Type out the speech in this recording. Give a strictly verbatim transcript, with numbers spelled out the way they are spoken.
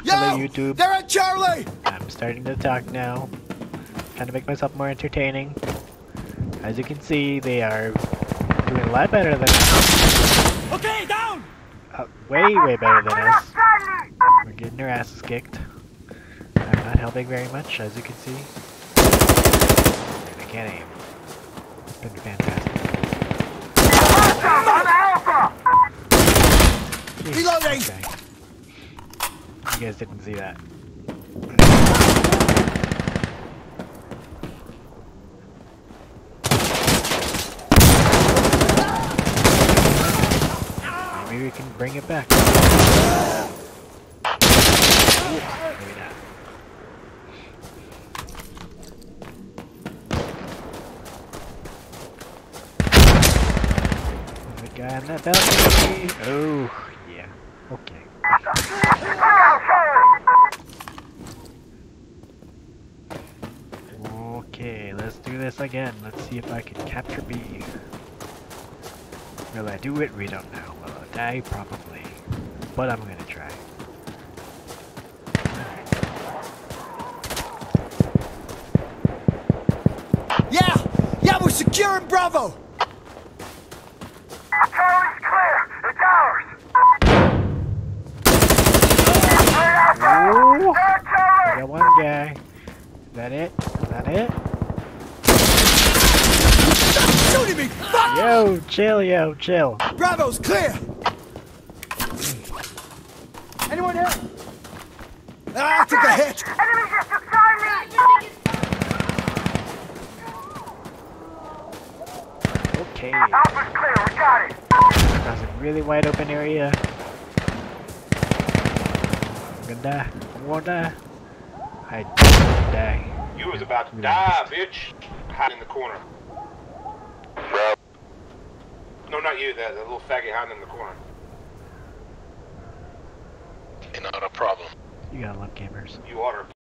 Hello, Yo! YouTube. They're at Charlie! I'm starting to talk now. Trying to make myself more entertaining. As you can see, they are doing a lot better than us. Okay, down! Uh, way, way better than us. We're getting our asses kicked. I'm not helping very much, as you can see. I can't aim. It's been fantastic. Jeez, Reloading! okay. You guys didn't see that. Maybe we can bring it back. Ooh, maybe not. The guy on that balcony. Oh, yeah. Okay. Okay, let's do this again. Let's see if I can capture B. Will I do it? We don't know. Will I die? Probably. But I'm gonna try. Yeah! Yeah, we're securing Bravo! Charlie's clear! It's ours! Ooh! There, Charlie! Got one guy. Is that it? Is that it? Stop shooting me! Fuck! Yo, chill, yo, chill. Bravo's clear! Anyone here? Ah, I took a hit! Enemy just beside me! Okay. Alpha's clear, we got it! That's a really wide open area. I'm gonna die. I'm gonna die. I didn't die. You was about to die, bitch. Hide in the corner. No, not you, that, that little faggot hiding in the corner. Not a problem. You gotta love gamers. You oughta